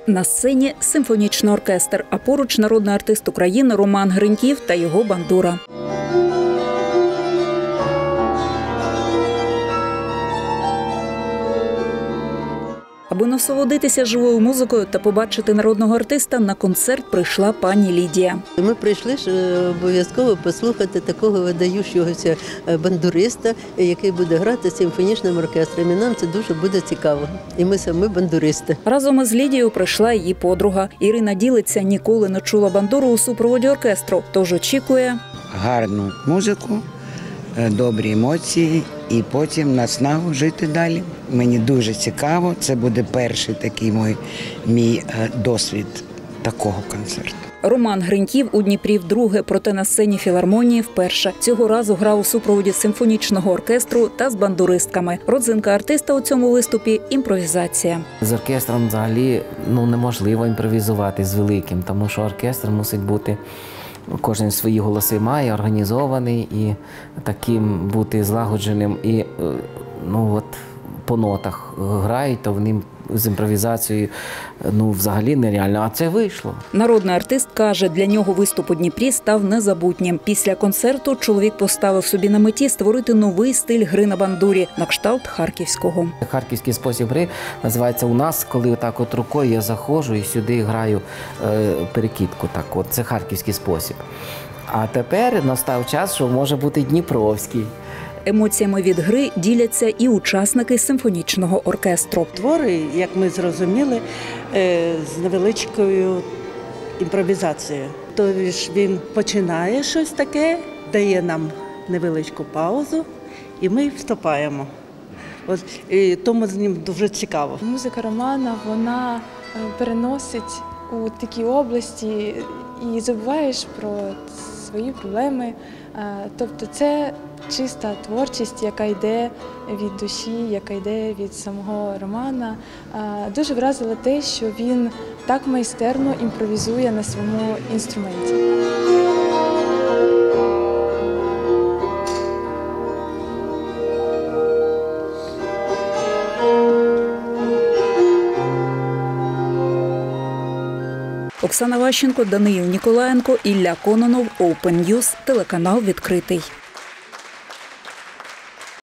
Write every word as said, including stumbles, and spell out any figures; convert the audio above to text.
На сцені симфонічний оркестр, а поруч народний артист України Роман Гриньків та його бандура. Аби насолодитися живою музикою та побачити народного артиста, на концерт прийшла пані Лідія. Ми прийшли обов'язково послухати такого видаючогося бандуриста, який буде грати з симфонічним оркестром. І нам це дуже буде цікаво. І ми самі бандуристи. Разом із Лідією прийшла її подруга. Ірина ділиться, ніколи не чула бандуру у супроводі оркестру, тож очікує гарну музику, добрі емоції і потім наснагу жити далі. Мені дуже цікаво, це буде перший такий мій, мій досвід такого концерту. Роман Гриньків у Дніпрі вдруге, проте на сцені філармонії вперше. Цього разу грав у супроводі симфонічного оркестру та з бандуристками. Родзинка артиста у цьому виступі – імпровізація. З оркестром взагалі ну, неможливо імпровізувати з великим, тому що оркестр мусить бути, кожен свої голоси має, організований і таким бути злагодженим. І ну, от, по нотах грають, то вони з імпровізацією ну, взагалі нереально. А це вийшло. Народний артист каже, для нього виступ у Дніпрі став незабутнім. Після концерту чоловік поставив собі на меті створити новий стиль гри на бандурі на кшталт харківського. Харківський спосіб гри називається у нас, коли отак от рукою я заходжу і сюди граю е, перекидку. Так от, це харківський спосіб. А тепер настав час, що може бути дніпровський. Емоціями від гри діляться і учасники симфонічного оркестру. Твори, як ми зрозуміли, з невеличкою імпровізацією. Тобто він починає щось таке, дає нам невеличку паузу, і ми вступаємо. От, і тому з ним дуже цікаво. Музика Романа, вона переносить у такі області і забуваєш про свої проблеми. Тобто це чиста творчість, яка йде від душі, яка йде від самого Романа. Дуже вразило те, що він так майстерно імпровізує на своєму інструменті. Оксана Ващенко, Даниїл Ніколаєнко, Ілля Кононов, Open News, телеканал «Відкритий».